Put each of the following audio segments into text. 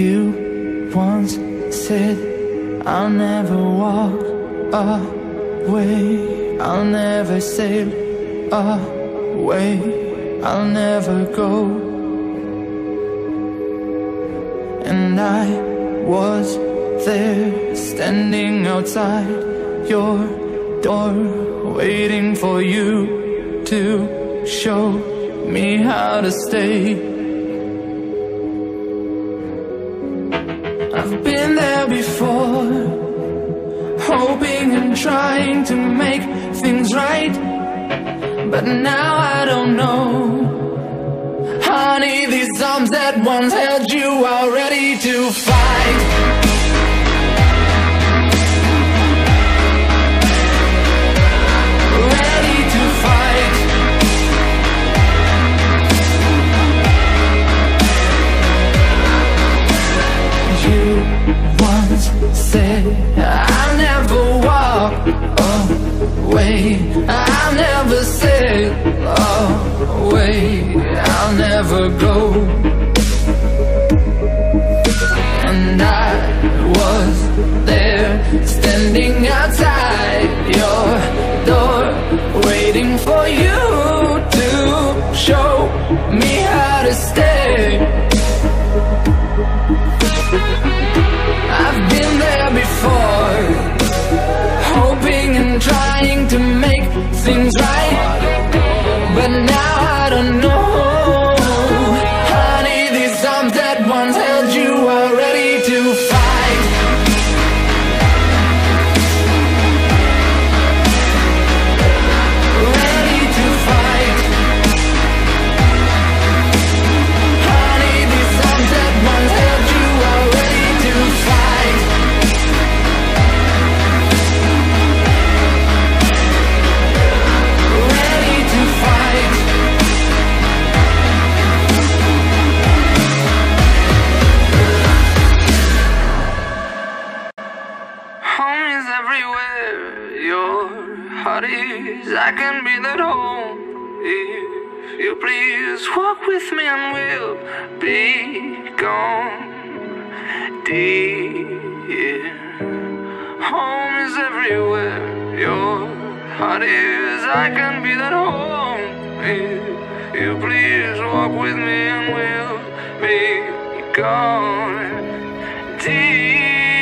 You once said I'll never walk away, I'll never sail away, I'll never go. And I was there, standing outside your door, waiting for you to show me how to stay. I've been there before, hoping and trying to make things right, but now I don't know. Honey, these arms that once held you are ready to fight. Ready to fight. You once said I'll never walk away, I'll never sail away, I'll never go. And I was there, standing outside your door, waiting for you to show me how to stay. I've been there before, hoping and trying to make things right, but now I don't know. Honey, these arms that once held you are ready to fight. Ready to fight. Honey, these arms that once held you are ready to fight. Ready to fight. Home is everywhere your heart is. I can be that home. If you please walk with me and we'll be gone. Dear, home is everywhere your heart is. I can be that home. If you please walk with me and we'll be gone. Dear.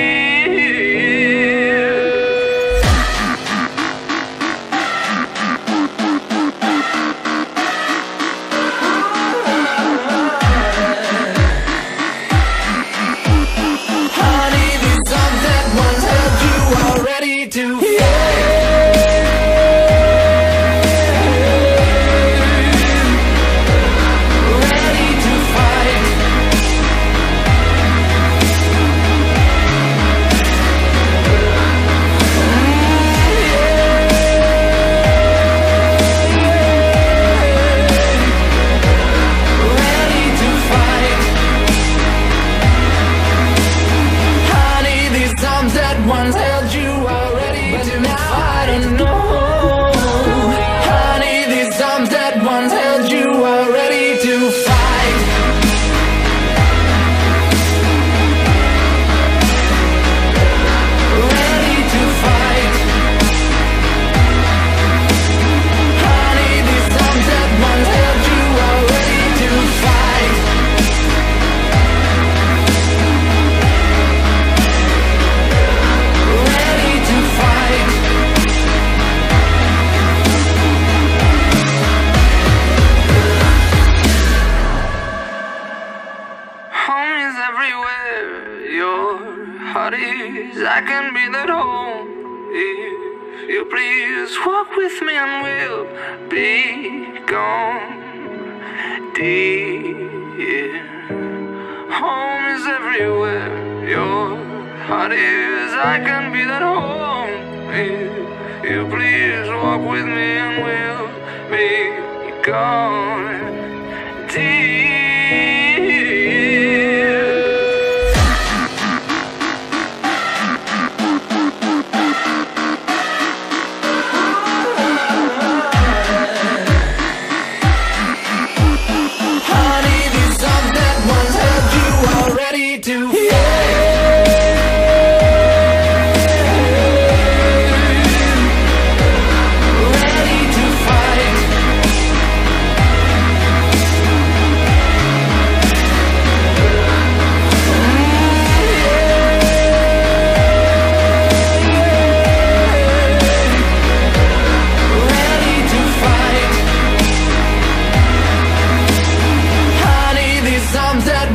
Once held you already, but now I don't know. Honey, these arms that once held you are ready to fight. Ready to fight. Honey, these arms that once held you are ready to fight. Heart is, I can be that home. If you please walk with me and we'll be gone. Dear, home is everywhere your heart is. I can be that home. If you please walk with me and we'll be gone. Dear. To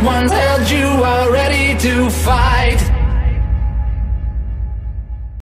once held you are ready to fight.